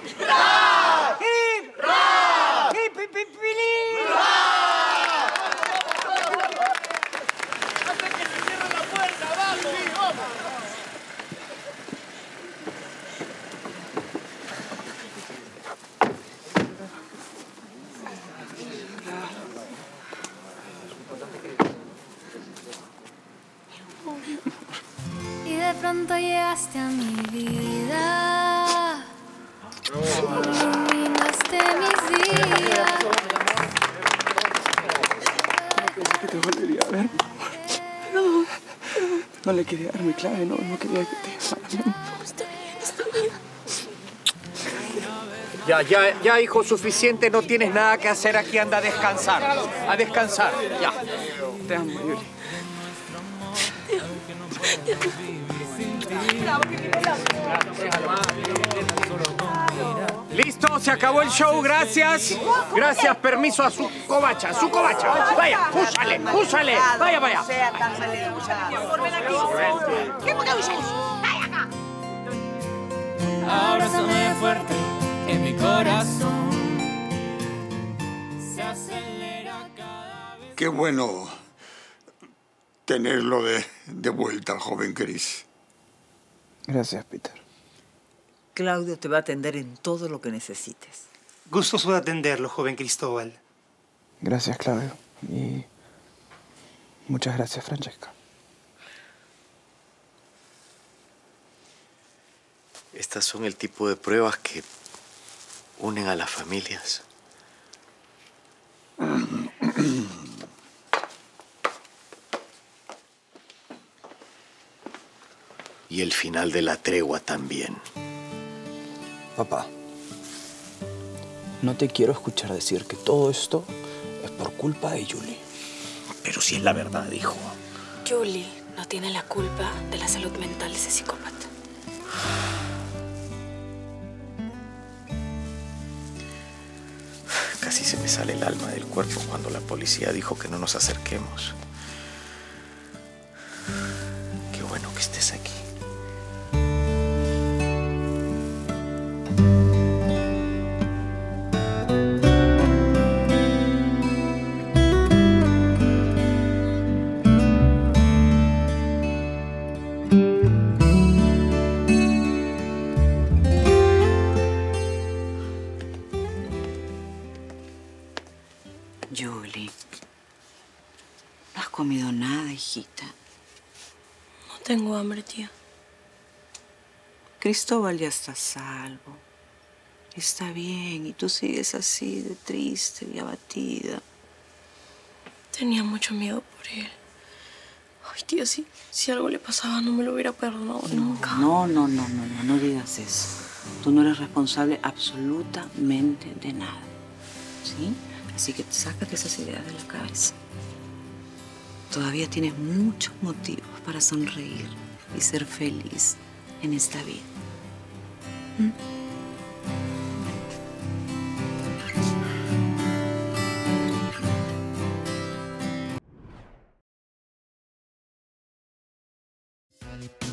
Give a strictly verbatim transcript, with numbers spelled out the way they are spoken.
¡Hip! ¡Ra! ¡Hip! ¡Ra! ¡Hip, hip, hip, hip! ¡Ra! ¡Hasta que se cierre la puerta! ¡Vamos! Sí, vamos! Y de pronto llegaste a mi vida, iluminaste mis días. No pensé que te volvería a ver. No, no le quería dar mi clave, no, no quería que te llamara. Está bien, está bien. Ya, ya, ya, hijo, suficiente. No tienes nada que hacer aquí. Anda a descansar. A descansar, ya. Te amo, Yuli. Listo, se acabó el show, gracias. Gracias, permiso a su covacha, a su covacha. Vaya, úsale, úsale. Vaya, vaya. Abrázame fuerte, que mi corazón se acelera cada vez. Qué bueno tenerlo de, de vuelta, joven Chris. Gracias, Peter. Claudio te va a atender en todo lo que necesites. Gustoso de atenderlo, joven Cristóbal. Gracias, Claudio. Y muchas gracias, Francesca. Estas son el tipo de pruebas que unen a las familias. Y el final de la tregua también. Papá, no te quiero escuchar decir que todo esto es por culpa de Julie. Pero si es la verdad, hijo. Julie no tiene la culpa de la salud mental de ese psicópata. Casi se me sale el alma del cuerpo cuando la policía dijo que no nos acerquemos. Qué bueno que estés aquí. Julie, no has comido nada, hijita. No tengo hambre, tía. Cristóbal ya está a salvo. Está bien, y tú sigues así de triste y abatida. Tenía mucho miedo por él. Ay, tía, si, si algo le pasaba no me lo hubiera perdonado nunca. No, no, no, no, no, no digas eso. Tú no eres responsable absolutamente de nada, ¿sí? Así que sácate esas ideas de la cabeza. Todavía tienes muchos motivos para sonreír y ser feliz en esta vida. ¿Mm? Thank you.